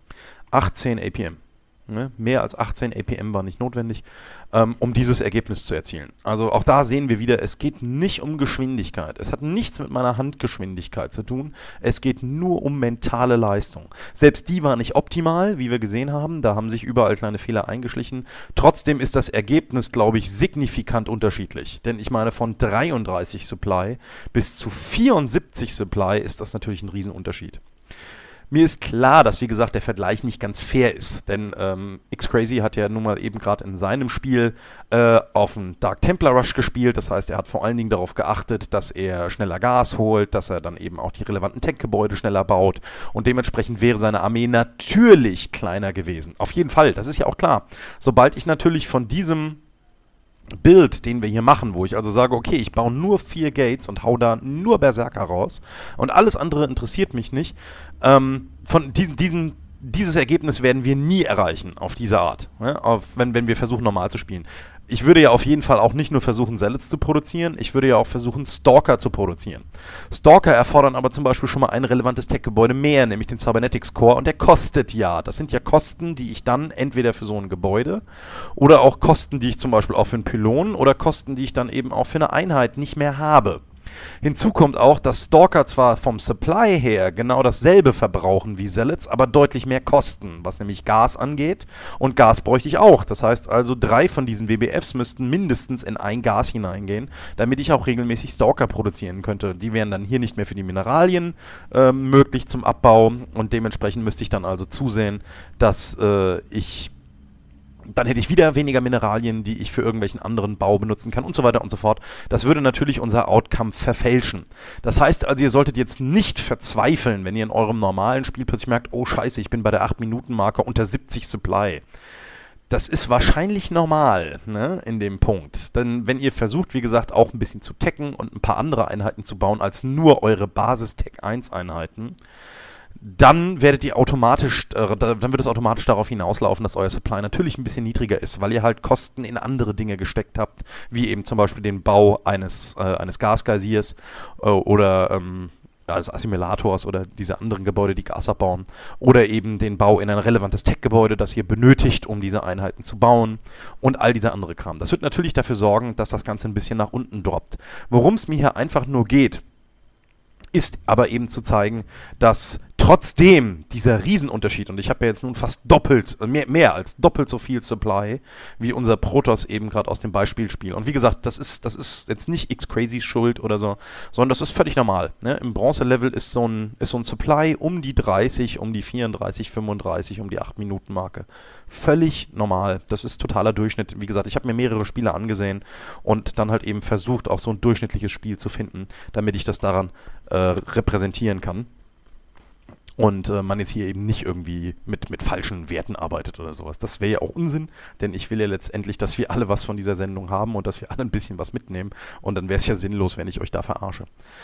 18 APM. Ne? Mehr als 18 APM war nicht notwendig, um dieses Ergebnis zu erzielen. Also auch da sehen wir wieder, es geht nicht um Geschwindigkeit. Es hat nichts mit meiner Handgeschwindigkeit zu tun. Es geht nur um mentale Leistung. Selbst die war nicht optimal, wie wir gesehen haben. Da haben sich überall kleine Fehler eingeschlichen. Trotzdem ist das Ergebnis, glaube ich, signifikant unterschiedlich. Denn ich meine, von 33 Supply bis zu 74 Supply ist das natürlich ein Riesenunterschied. Mir ist klar, dass, wie gesagt, der Vergleich nicht ganz fair ist, denn X-Crazy hat ja nun mal eben gerade in seinem Spiel auf einen Dark Templar Rush gespielt, das heißt, er hat vor allen Dingen darauf geachtet, dass er schneller Gas holt, dass er dann eben auch die relevanten Tech-Gebäude schneller baut und dementsprechend wäre seine Armee natürlich kleiner gewesen. Auf jeden Fall, das ist ja auch klar. Sobald ich natürlich von diesem Bild, den wir hier machen, wo ich also sage, okay, ich baue nur 4 Gates und hau da nur Berserker raus und alles andere interessiert mich nicht, von dieses Ergebnis werden wir nie erreichen auf diese Art, ne? Wenn wir versuchen, normal zu spielen. Ich würde ja auf jeden Fall auch nicht nur versuchen, Zealots zu produzieren, ich würde ja auch versuchen, Stalker zu produzieren. Stalker erfordern aber zum Beispiel schon mal ein relevantes Tech-Gebäude mehr, nämlich den Cybernetics Core, und der kostet ja. Das sind ja Kosten, die ich dann entweder für so ein Gebäude oder auch Kosten, die ich zum Beispiel auch für einen Pylon oder Kosten, die ich dann eben auch für eine Einheit nicht mehr habe. Hinzu kommt auch, dass Stalker zwar vom Supply her genau dasselbe verbrauchen wie Zealots, aber deutlich mehr kosten, was nämlich Gas angeht. Und Gas bräuchte ich auch. Das heißt also, 3 von diesen WBFs müssten mindestens in ein Gas hineingehen, damit ich auch regelmäßig Stalker produzieren könnte. Die wären dann hier nicht mehr für die Mineralien möglich zum Abbau und dementsprechend müsste ich dann also zusehen, dass dann hätte ich wieder weniger Mineralien, die ich für irgendwelchen anderen Bau benutzen kann und so weiter und so fort. Das würde natürlich unser Outcome verfälschen. Das heißt also, ihr solltet jetzt nicht verzweifeln, wenn ihr in eurem normalen Spiel plötzlich merkt, oh scheiße, ich bin bei der 8-Minuten-Marke unter 70 Supply. Das ist wahrscheinlich normal, ne, in dem Punkt. Denn wenn ihr versucht, wie gesagt, auch ein bisschen zu techen und ein paar andere Einheiten zu bauen, als nur eure Basis-Tech-1-Einheiten, dann wird es automatisch darauf hinauslaufen, dass euer Supply natürlich ein bisschen niedriger ist, weil ihr halt Kosten in andere Dinge gesteckt habt, wie eben zum Beispiel den Bau eines Gasgeysirs oder eines Assimilators oder diese anderen Gebäude, die Gas abbauen, oder eben den Bau in ein relevantes Tech-Gebäude, das ihr benötigt, um diese Einheiten zu bauen und all dieser andere Kram. Das wird natürlich dafür sorgen, dass das Ganze ein bisschen nach unten droppt. Worum es mir hier einfach nur geht, ist aber eben zu zeigen, dass trotzdem dieser Riesenunterschied, und ich habe ja jetzt nun fast mehr als doppelt so viel Supply, wie unser Protoss eben gerade aus dem Beispielspiel. Und wie gesagt, das ist jetzt nicht X-Crazy Schuld oder so, sondern das ist völlig normal. Ne? Im Bronze-Level ist so ein Supply um die 30, um die 34, 35, um die 8-Minuten-Marke. Völlig normal. Das ist totaler Durchschnitt. Wie gesagt, ich habe mir mehrere Spiele angesehen und dann halt eben versucht, auch so ein durchschnittliches Spiel zu finden, damit ich das daran repräsentieren kann. Und man jetzt hier eben nicht irgendwie mit falschen Werten arbeitet oder sowas. Das wäre ja auch Unsinn, denn ich will ja letztendlich, dass wir alle was von dieser Sendung haben und dass wir alle ein bisschen was mitnehmen. Und dann wäre es ja sinnlos, wenn ich euch da verarsche.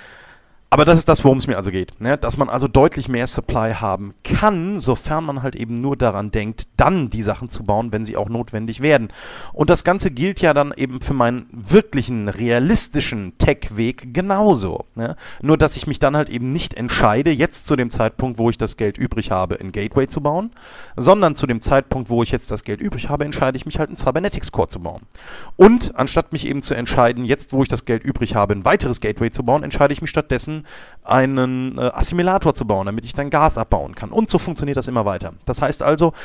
Aber das ist das, worum es mir also geht. Ne? Dass man also deutlich mehr Supply haben kann, sofern man halt eben nur daran denkt, dann die Sachen zu bauen, wenn sie auch notwendig werden. Und das Ganze gilt ja dann eben für meinen wirklichen, realistischen Tech-Weg genauso. Ne? Nur, dass ich mich dann halt eben nicht entscheide, jetzt zu dem Zeitpunkt, wo ich das Geld übrig habe, ein Gateway zu bauen, sondern zu dem Zeitpunkt, wo ich jetzt das Geld übrig habe, entscheide ich mich halt, einen Cybernetics Core zu bauen. Und anstatt mich eben zu entscheiden, jetzt, wo ich das Geld übrig habe, ein weiteres Gateway zu bauen, entscheide ich mich stattdessen, einen Assimilator zu bauen, damit ich dann Gas abbauen kann. Und so funktioniert das immer weiter. Das heißt also,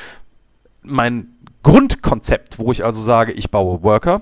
mein Grundkonzept, wo ich also sage, ich baue Worker,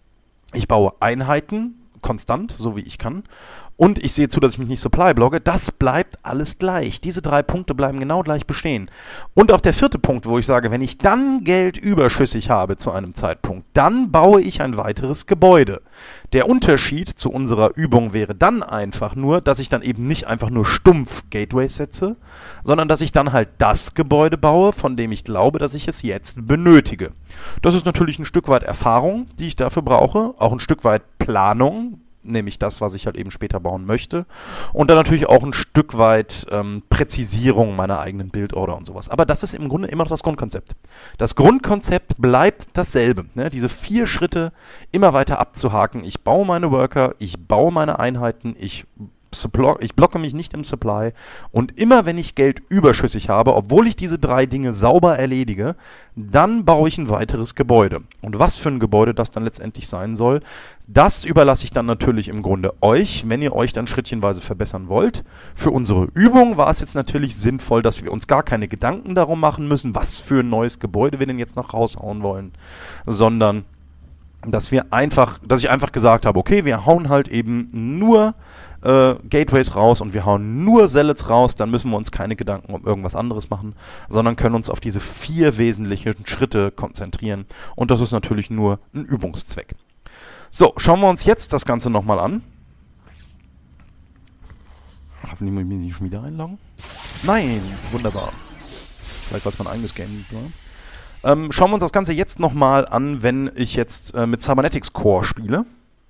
ich baue Einheiten, konstant, so wie ich kann, und ich sehe zu, dass ich mich nicht Supply blocke, das bleibt alles gleich. Diese 3 Punkte bleiben genau gleich bestehen. Und auch der 4. Punkt, wo ich sage, wenn ich dann Geld überschüssig habe zu einem Zeitpunkt, dann baue ich ein weiteres Gebäude. Der Unterschied zu unserer Übung wäre dann einfach nur, dass ich dann eben nicht einfach nur stumpf Gateways setze, sondern dass ich dann halt das Gebäude baue, von dem ich glaube, dass ich es jetzt benötige. Das ist natürlich ein Stück weit Erfahrung, die ich dafür brauche, auch ein Stück weit Planung, nämlich das, was ich halt eben später bauen möchte. Und dann natürlich auch ein Stück weit Präzisierung meiner eigenen Bildorder und sowas. Aber das ist im Grunde immer noch das Grundkonzept. Das Grundkonzept bleibt dasselbe. Ne? Diese 4 Schritte immer weiter abzuhaken. Ich baue meine Worker, ich baue meine Einheiten, ich blocke mich nicht im Supply und immer wenn ich Geld überschüssig habe, obwohl ich diese 3 Dinge sauber erledige, dann baue ich ein weiteres Gebäude. Und was für ein Gebäude das dann letztendlich sein soll, das überlasse ich dann natürlich im Grunde euch, wenn ihr euch dann schrittchenweise verbessern wollt. Für unsere Übung war es jetzt natürlich sinnvoll, dass wir uns gar keine Gedanken darum machen müssen, was für ein neues Gebäude wir denn jetzt noch raushauen wollen, sondern dass ich einfach gesagt habe, okay, wir hauen halt eben nur Gateways raus und wir hauen nur Zealots raus, dann müssen wir uns keine Gedanken um irgendwas anderes machen, sondern können uns auf diese 4 wesentlichen Schritte konzentrieren. Und das ist natürlich nur ein Übungszweck. So, schauen wir uns jetzt das Ganze nochmal an. Hoffentlich muss ich mich nicht schon wieder einloggen. Nein, wunderbar. Vielleicht, weil es mein eigenes Game war. Schauen wir uns das Ganze jetzt nochmal an, wenn ich jetzt mit Cybernetics Core spiele.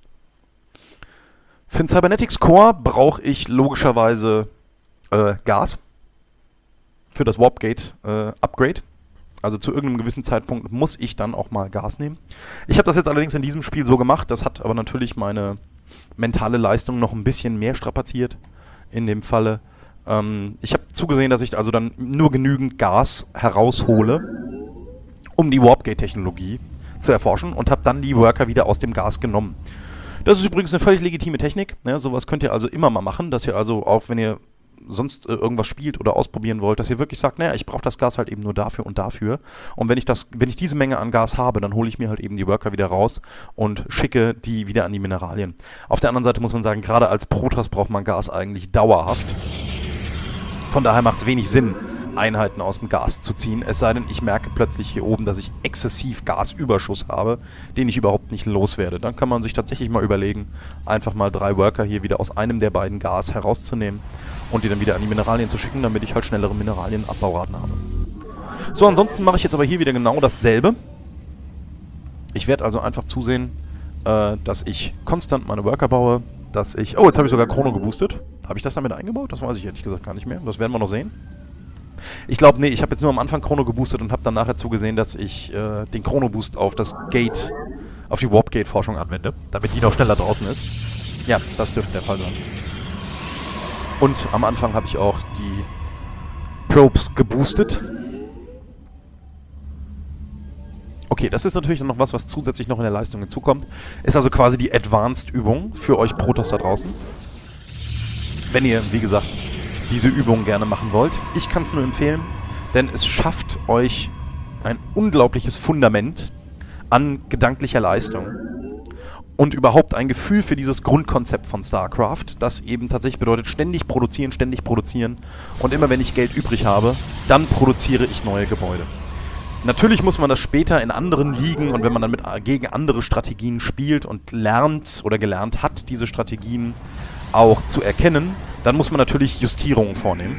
Für den Cybernetics Core brauche ich logischerweise Gas für das Warpgate Upgrade. Also zu irgendeinem gewissen Zeitpunkt muss ich dann auch mal Gas nehmen. Ich habe das jetzt allerdings in diesem Spiel so gemacht, das hat aber natürlich meine mentale Leistung noch ein bisschen mehr strapaziert in dem Falle. Ich habe zugesehen, dass ich also dann nur genügend Gas heraushole, um die Warpgate-Technologie zu erforschen und habe dann die Worker wieder aus dem Gas genommen. Das ist übrigens eine völlig legitime Technik. Ne? Sowas könnt ihr also immer mal machen, dass ihr also auch, wenn ihr sonst irgendwas spielt oder ausprobieren wollt, dass ihr wirklich sagt, naja, ich brauche das Gas halt eben nur dafür und dafür. Und wenn ich diese Menge an Gas habe, dann hole ich mir halt eben die Worker wieder raus und schicke die wieder an die Mineralien. Auf der anderen Seite muss man sagen, gerade als Protoss braucht man Gas eigentlich dauerhaft. Von daher macht es wenig Sinn, Einheiten aus dem Gas zu ziehen, es sei denn, ich merke plötzlich hier oben, dass ich exzessiv Gasüberschuss habe, den ich überhaupt nicht loswerde. Dann kann man sich tatsächlich mal überlegen, einfach mal 3 Worker hier wieder aus einem der beiden Gas herauszunehmen und die dann wieder an die Mineralien zu schicken, damit ich halt schnellere Mineralienabbauraten habe. So, ansonsten mache ich jetzt aber hier wieder genau dasselbe. Ich werde also einfach zusehen, dass ich konstant meine Worker baue, dass ich... Oh, jetzt habe ich sogar Chrono geboostet. Habe ich das damit eingebaut? Das weiß ich ehrlich gesagt gar nicht mehr. Das werden wir noch sehen. Ich glaube, nee, ich habe jetzt nur am Anfang Chrono geboostet und habe dann nachher zugesehen, dass ich den Chrono-Boost auf das Gate, auf die Warp-Gate-Forschung anwende, damit die noch schneller draußen ist. Ja, das dürfte der Fall sein. Und am Anfang habe ich auch die Probes geboostet. Okay, das ist natürlich noch was zusätzlich noch in der Leistung hinzukommt. Ist also quasi die Advanced-Übung für euch Protoss da draußen. wenn ihr, wie gesagt, diese Übung gerne machen wollt. Ich kann es nur empfehlen, denn es schafft euch ein unglaubliches Fundament an gedanklicher Leistung und überhaupt ein Gefühl für dieses Grundkonzept von StarCraft, das eben tatsächlich bedeutet, ständig produzieren und immer wenn ich Geld übrig habe, dann produziere ich neue Gebäude. Natürlich muss man das später in anderen Ligen und wenn man dann gegen andere Strategien spielt und lernt oder gelernt hat, diese Strategien auch zu erkennen, dann muss man natürlich Justierungen vornehmen.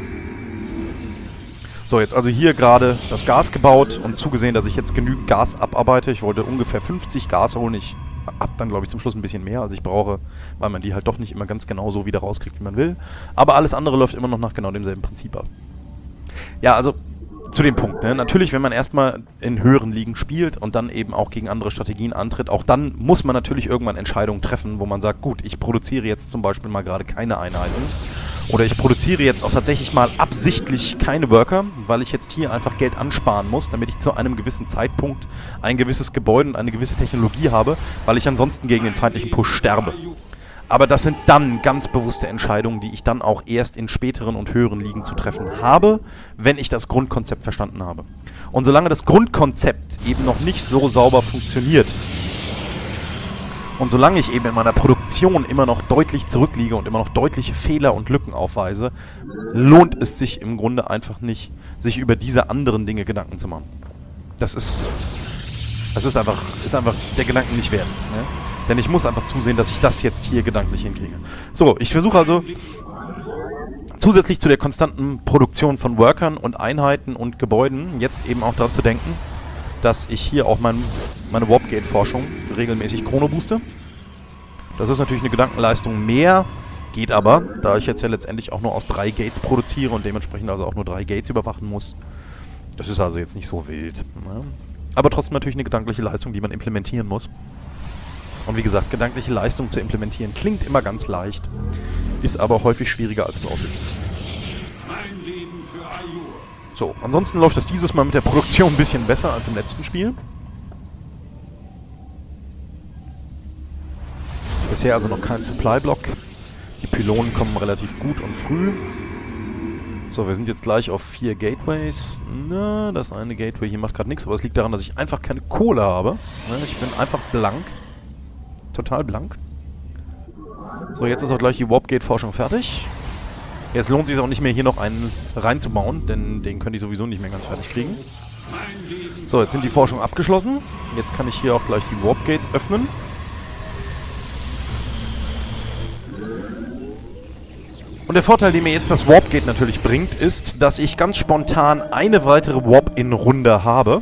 So, jetzt also hier gerade das Gas gebaut und zugesehen, dass ich jetzt genügend Gas abarbeite. Ich wollte ungefähr 50 Gas holen. Ich habe dann, glaube ich, zum Schluss ein bisschen mehr, als ich brauche, weil man die halt doch nicht immer ganz genau so wieder rauskriegt, wie man will. Aber alles andere läuft immer noch nach genau demselben Prinzip ab. Ja, also zu dem Punkt, ne? Natürlich, wenn man erstmal in höheren Ligen spielt und dann eben auch gegen andere Strategien antritt, auch dann muss man natürlich irgendwann Entscheidungen treffen, wo man sagt, gut, ich produziere jetzt zum Beispiel mal gerade keine Einheiten oder ich produziere jetzt auch tatsächlich mal absichtlich keine Worker, weil ich jetzt hier einfach Geld ansparen muss, damit ich zu einem gewissen Zeitpunkt ein gewisses Gebäude und eine gewisse Technologie habe, weil ich ansonsten gegen den feindlichen Push sterbe. Aber das sind dann ganz bewusste Entscheidungen, die ich dann auch erst in späteren und höheren Ligen zu treffen habe, wenn ich das Grundkonzept verstanden habe. Und solange das Grundkonzept eben noch nicht so sauber funktioniert und solange ich eben in meiner Produktion immer noch deutlich zurückliege und immer noch deutliche Fehler und Lücken aufweise, lohnt es sich im Grunde einfach nicht, sich über diese anderen Dinge Gedanken zu machen. Das ist einfach der Gedanken nicht wert. Ne? Denn ich muss einfach zusehen, dass ich das jetzt hier gedanklich hinkriege. So, ich versuche also zusätzlich zu der konstanten Produktion von Workern und Einheiten und Gebäuden jetzt eben auch daran zu denken, dass ich hier auch meine Warpgate-Forschung regelmäßig chronobooste. Das ist natürlich eine Gedankenleistung mehr, geht aber, da ich jetzt ja letztendlich auch nur aus 3 Gates produziere und dementsprechend also auch nur 3 Gates überwachen muss. Das ist also jetzt nicht so wild. Ne? Aber trotzdem natürlich eine gedankliche Leistung, die man implementieren muss. Und wie gesagt, gedankliche Leistung zu implementieren klingt immer ganz leicht, ist aber häufig schwieriger, als es aussieht. Mein Leben für Ayur. So, ansonsten läuft das dieses Mal mit der Produktion ein bisschen besser als im letzten Spiel. Bisher also noch kein Supply-Block. Die Pylonen kommen relativ gut und früh. So, wir sind jetzt gleich auf 4 Gateways. Na, das eine Gateway hier macht gerade nichts, aber es liegt daran, dass ich einfach keine Kohle habe. Ich bin einfach blank. Total blank. So, jetzt ist auch gleich die Warpgate-Forschung fertig. Jetzt lohnt es sich auch nicht mehr, hier noch einen reinzubauen, denn den könnte ich sowieso nicht mehr ganz fertig kriegen. So, jetzt sind die Forschungen abgeschlossen. Jetzt kann ich hier auch gleich die Warpgates öffnen. Und der Vorteil, den mir jetzt das Warpgate natürlich bringt, ist, dass ich ganz spontan eine weitere Warp-In-Runde habe.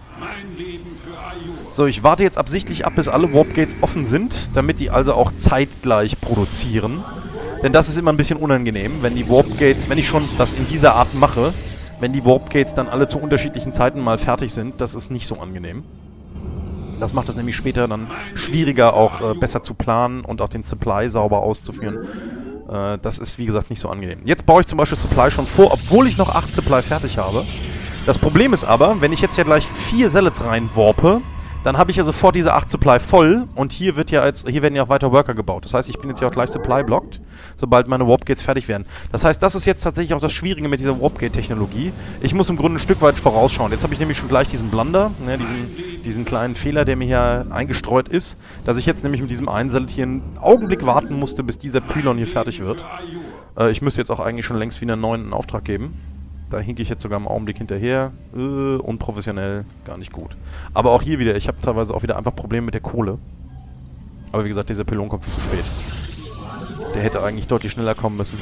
So, ich warte jetzt absichtlich ab, bis alle Warpgates offen sind, damit die also auch zeitgleich produzieren. Denn das ist immer ein bisschen unangenehm, wenn die Warpgates, wenn ich schon das in dieser Art mache, wenn die Warpgates dann alle zu unterschiedlichen Zeiten mal fertig sind, das ist nicht so angenehm. Das macht es nämlich später dann schwieriger, auch besser zu planen und auch den Supply sauber auszuführen. Das ist, wie gesagt, nicht so angenehm. Jetzt baue ich zum Beispiel Supply schon vor, obwohl ich noch 8 Supply fertig habe. Das Problem ist aber, wenn ich jetzt ja gleich 4 Zealots reinwarpe, dann habe ich ja sofort diese 8 Supply voll und hier werden ja auch weiter Worker gebaut. Das heißt, ich bin jetzt ja auch gleich Supply blockt, sobald meine Warpgates fertig werden. Das heißt, das ist jetzt tatsächlich auch das Schwierige mit dieser Warpgate-Technologie. Ich muss im Grunde ein Stück weit vorausschauen. Jetzt habe ich nämlich schon gleich diesen Blunder, ne, diesen kleinen Fehler, der mir hier eingestreut ist, dass ich jetzt nämlich mit diesem einen Zealot hier einen Augenblick warten musste, bis dieser Pylon hier fertig wird. Ich müsste jetzt auch eigentlich schon längst wieder einen neuen Auftrag geben. Da hinke ich jetzt sogar im Augenblick hinterher. Unprofessionell, gar nicht gut. Aber auch hier wieder, ich habe teilweise auch wieder einfach Probleme mit der Kohle. Aber wie gesagt, dieser Pylon kommt viel zu spät. Der hätte eigentlich deutlich schneller kommen müssen.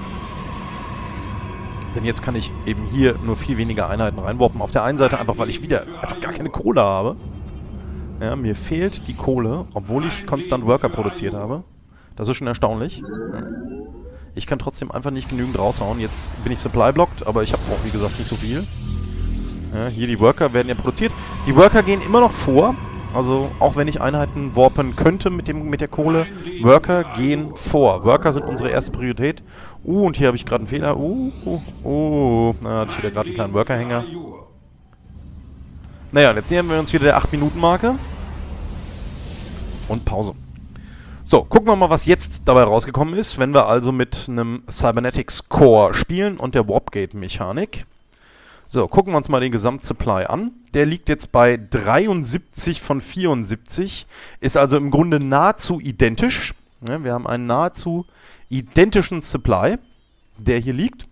Denn jetzt kann ich eben hier nur viel weniger Einheiten reinwarpen. Auf der einen Seite einfach, weil ich wieder einfach gar keine Kohle habe. Ja, mir fehlt die Kohle, obwohl ich konstant Worker produziert habe. Das ist schon erstaunlich. Ja. Ich kann trotzdem einfach nicht genügend raushauen. Jetzt bin ich Supply-blockt, aber ich habe auch, wie gesagt, nicht so viel. Ja, hier die Worker werden ja produziert. Die Worker gehen immer noch vor. Also auch wenn ich Einheiten warpen könnte mit der Kohle, Worker gehen vor. Worker sind unsere erste Priorität. Und hier habe ich gerade einen Fehler. Da hatte ich wieder gerade einen kleinen Worker-Hänger. Naja, jetzt nähern wir uns wieder der 8-Minuten-Marke. Und Pause. So, gucken wir mal, was jetzt dabei rausgekommen ist, wenn wir also mit einem Cybernetics Core spielen und der Warpgate-Mechanik. So, gucken wir uns mal den Gesamtsupply an. Der liegt jetzt bei 73 von 74, ist also im Grunde nahezu identisch. Ja, wir haben einen nahezu identischen Supply, der hier liegt.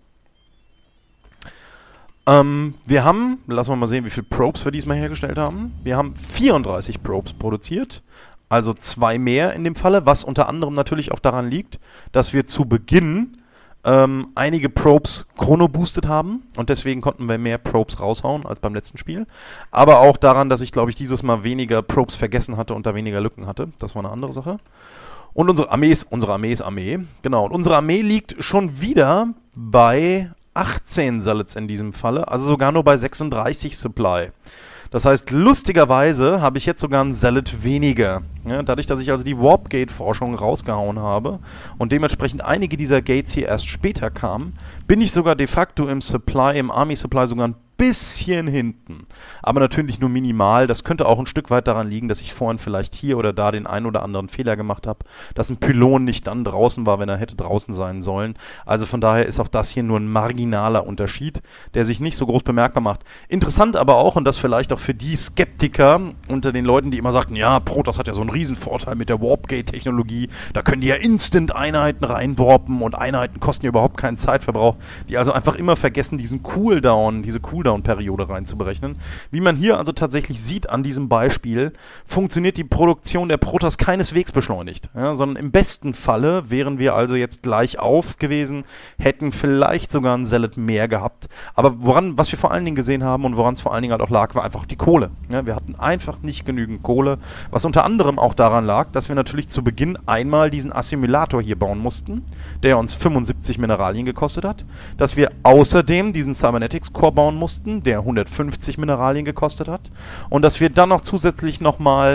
Wir haben, lassen wir mal sehen, wie viele Probes wir diesmal hergestellt haben. Wir haben 34 Probes produziert, also 2 mehr in dem Falle, was unter anderem natürlich auch daran liegt, dass wir zu Beginn einige Probes chrono-boostet haben und deswegen konnten wir mehr Probes raushauen als beim letzten Spiel. Aber auch daran, dass ich, glaube ich, dieses Mal weniger Probes vergessen hatte und da weniger Lücken hatte. Das war eine andere Sache. Und unsere Armee ist Armee. Genau, und unsere Armee liegt schon wieder bei 18 Zealots in diesem Falle, also sogar nur bei 36 Supply. Das heißt, lustigerweise habe ich jetzt sogar einen Zealot weniger. Ja, dadurch, dass ich also die Warpgate-Forschung rausgehauen habe und dementsprechend einige dieser Gates hier erst später kamen, bin ich sogar de facto im Army Supply sogar ein bisschen hinten. Aber natürlich nur minimal. Das könnte auch ein Stück weit daran liegen, dass ich vorhin vielleicht hier oder da den einen oder anderen Fehler gemacht habe, dass ein Pylon nicht dann draußen war, wenn er hätte draußen sein sollen. Also von daher ist auch das hier nur ein marginaler Unterschied, der sich nicht so groß bemerkbar macht. Interessant aber auch, und das vielleicht auch für die Skeptiker unter den Leuten, die immer sagten, ja, Protoss hat ja so einen Riesen-Vorteil mit der Warpgate-Technologie, da können die ja Instant-Einheiten reinwarpen und Einheiten kosten ja überhaupt keinen Zeitverbrauch, die also einfach immer vergessen, diese Cooldown-Periode reinzuberechnen. Wie man hier also tatsächlich sieht an diesem Beispiel, funktioniert die Produktion der Protoss keineswegs beschleunigt, ja, sondern im besten Falle wären wir also jetzt gleich auf gewesen, hätten vielleicht sogar einen Zealot mehr gehabt. Aber was wir vor allen Dingen gesehen haben und woran es vor allen Dingen halt auch lag, war einfach die Kohle. Ja, wir hatten einfach nicht genügend Kohle, was unter anderem auch daran lag, dass wir natürlich zu Beginn einmal diesen Assimilator hier bauen mussten, der uns 75 Mineralien gekostet hat, dass wir außerdem diesen Cybernetics Core bauen mussten, der 150 Mineralien gekostet hat, und dass wir dann noch zusätzlich nochmal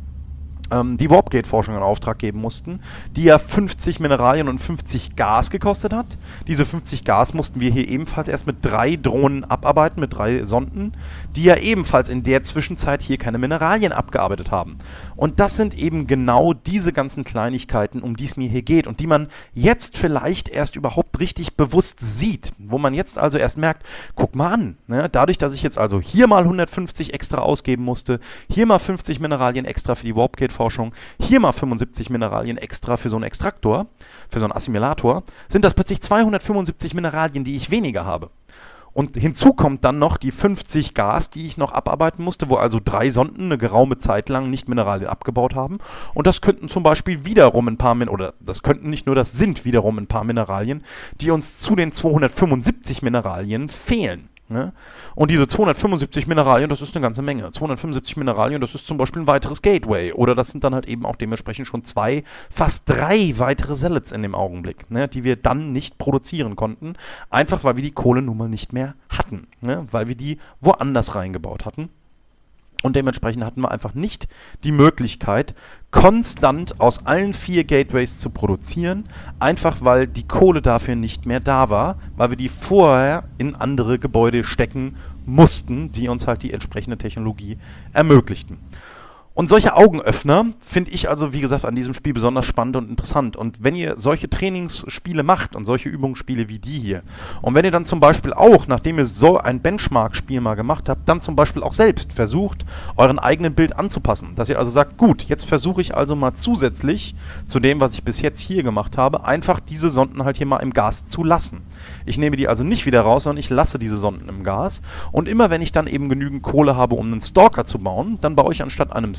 die Warpgate-Forschung in Auftrag geben mussten, die ja 50 Mineralien und 50 Gas gekostet hat. Diese 50 Gas mussten wir hier ebenfalls erst mit 3 Drohnen abarbeiten, mit 3 Sonden, die ja ebenfalls in der Zwischenzeit hier keine Mineralien abgearbeitet haben. Und das sind eben genau diese ganzen Kleinigkeiten, um die es mir hier geht und die man jetzt vielleicht erst überhaupt richtig bewusst sieht, wo man jetzt also erst merkt, guck mal an, ne? Dadurch, dass ich jetzt also hier mal 150 extra ausgeben musste, hier mal 50 Mineralien extra für die Warpgate-Forschung, hier mal 75 Mineralien extra für so einen Extraktor, für so einen Assimilator, sind das plötzlich 275 Mineralien, die ich weniger habe. Und hinzu kommt dann noch die 50 Gas, die ich noch abarbeiten musste, wo also 3 Sonden eine geraume Zeit lang nicht Mineralien abgebaut haben. Und das könnten zum Beispiel wiederum ein paar das könnten nicht nur, das sind wiederum ein paar Mineralien, die uns zu den 275 Mineralien fehlen. Ne? Und diese 275 Mineralien, das ist eine ganze Menge. 275 Mineralien, das ist zum Beispiel ein weiteres Gateway. Oder das sind dann halt eben auch dementsprechend schon 2, fast 3 weitere Zealots in dem Augenblick, ne? Die wir dann nicht produzieren konnten. Einfach, weil wir die Kohle nun mal nicht mehr hatten. Ne? Weil wir die woanders reingebaut hatten. Und dementsprechend hatten wir einfach nicht die Möglichkeit, konstant aus allen 4 Gateways zu produzieren, einfach weil die Kohle dafür nicht mehr da war, weil wir die vorher in andere Gebäude stecken mussten, die uns halt die entsprechende Technologie ermöglichten. Und solche Augenöffner finde ich also, wie gesagt, an diesem Spiel besonders spannend und interessant. Und wenn ihr solche Trainingsspiele macht und solche Übungsspiele wie die hier, und wenn ihr dann zum Beispiel auch, nachdem ihr so ein Benchmark-Spiel mal gemacht habt, dann zum Beispiel auch selbst versucht, euren eigenen Bild anzupassen. Dass ihr also sagt, gut, jetzt versuche ich also mal zusätzlich zu dem, was ich bis jetzt hier gemacht habe, einfach diese Sonden halt hier mal im Gas zu lassen. Ich nehme die also nicht wieder raus, sondern ich lasse diese Sonden im Gas. Und immer wenn ich dann eben genügend Kohle habe, um einen Stalker zu bauen, dann baue ich anstatt einem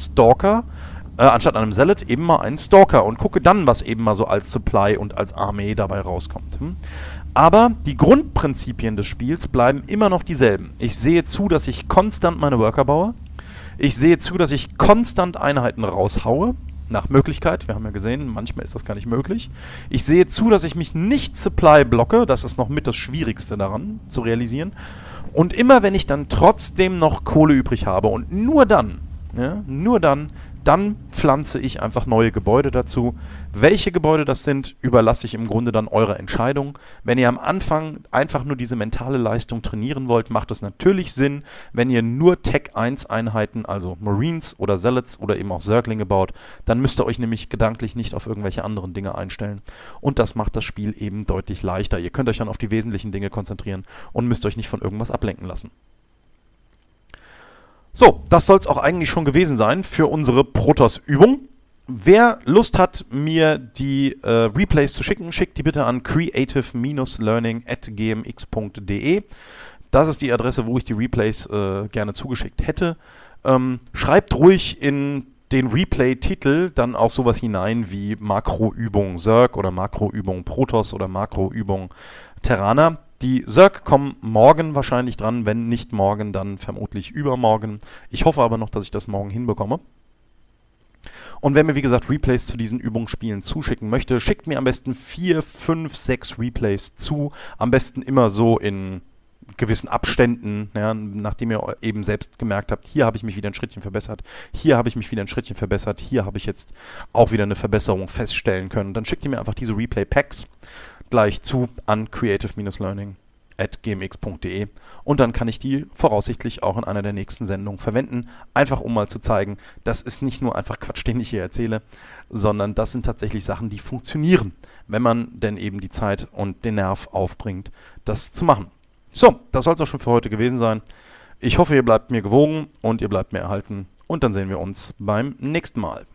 Zealot eben mal einen Stalker und gucke dann, was eben mal so als Supply und als Armee dabei rauskommt. Aber die Grundprinzipien des Spiels bleiben immer noch dieselben. Ich sehe zu, dass ich konstant meine Worker baue. Ich sehe zu, dass ich konstant Einheiten raushaue. Nach Möglichkeit, wir haben ja gesehen, manchmal ist das gar nicht möglich. Ich sehe zu, dass ich mich nicht Supply blocke, das ist noch mit das Schwierigste daran zu realisieren. Und immer wenn ich dann trotzdem noch Kohle übrig habe und nur dann dann pflanze ich einfach neue Gebäude dazu. Welche Gebäude das sind, überlasse ich im Grunde dann eurer Entscheidung. Wenn ihr am Anfang einfach nur diese mentale Leistung trainieren wollt, macht es natürlich Sinn, wenn ihr nur Tech 1 Einheiten, also Marines oder Zealots oder eben auch Zerglinge baut, dann müsst ihr euch nämlich gedanklich nicht auf irgendwelche anderen Dinge einstellen. Und das macht das Spiel eben deutlich leichter. Ihr könnt euch dann auf die wesentlichen Dinge konzentrieren und müsst euch nicht von irgendwas ablenken lassen. So, das soll es auch eigentlich schon gewesen sein für unsere Protoss-Übung. Wer Lust hat, mir die Replays zu schicken, schickt die bitte an creative-learning@gmx.de. Das ist die Adresse, wo ich die Replays gerne zugeschickt hätte. Schreibt ruhig in den Replay-Titel dann auch sowas hinein wie Makroübung Zerg oder Makroübung Protoss oder Makroübung Terraner. Die Zerg kommen morgen wahrscheinlich dran, wenn nicht morgen, dann vermutlich übermorgen. Ich hoffe aber noch, dass ich das morgen hinbekomme. Und wer mir, wie gesagt, Replays zu diesen Übungsspielen zuschicken möchte, schickt mir am besten 4, 5, 6 Replays zu. Am besten immer so in gewissen Abständen, ja, nachdem ihr eben selbst gemerkt habt, hier habe ich mich wieder ein Schrittchen verbessert, hier habe ich mich wieder ein Schrittchen verbessert, hier habe ich jetzt auch wieder eine Verbesserung feststellen können. Dann schickt ihr mir einfach diese Replay-Packs gleich zu an creative-learning@gmx.de und dann kann ich die voraussichtlich auch in einer der nächsten Sendungen verwenden, einfach um mal zu zeigen, das ist nicht nur einfach Quatsch, den ich hier erzähle, sondern das sind tatsächlich Sachen, die funktionieren, wenn man denn eben die Zeit und den Nerv aufbringt, das zu machen. So, das soll es auch schon für heute gewesen sein. Ich hoffe, ihr bleibt mir gewogen und ihr bleibt mir erhalten und dann sehen wir uns beim nächsten Mal.